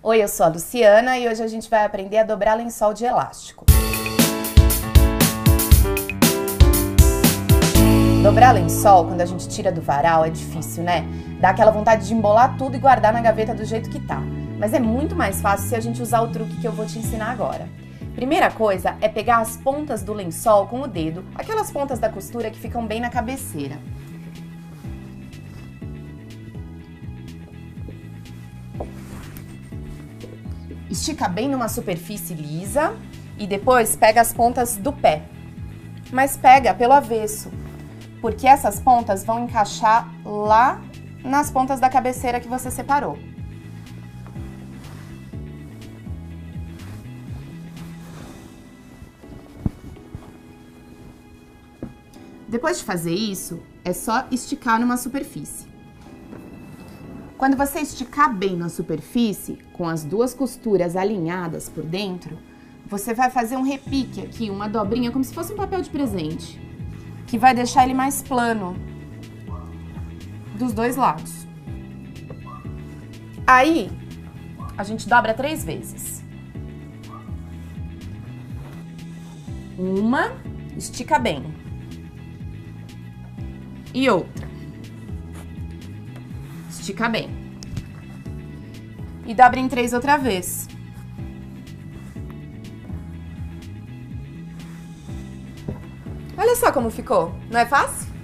Oi, eu sou a Luciana e hoje a gente vai aprender a dobrar lençol de elástico. Dobrar lençol, quando a gente tira do varal, é difícil, né? Dá aquela vontade de embolar tudo e guardar na gaveta do jeito que tá. Mas é muito mais fácil se a gente usar o truque que eu vou te ensinar agora. Primeira coisa é pegar as pontas do lençol com o dedo, aquelas pontas da costura que ficam bem na cabeceira. Estica bem numa superfície lisa e depois pega as pontas do pé. Mas pega pelo avesso, porque essas pontas vão encaixar lá nas pontas da cabeceira que você separou. Depois de fazer isso, é só esticar numa superfície. Quando você esticar bem na superfície, com as duas costuras alinhadas por dentro, você vai fazer um repique aqui, uma dobrinha, como se fosse um papel de presente, que vai deixar ele mais plano dos dois lados. Aí, a gente dobra 3 vezes. Uma, estica bem. E outra. Estica bem. E dobra em 3 outra vez. Olha só como ficou, não é fácil?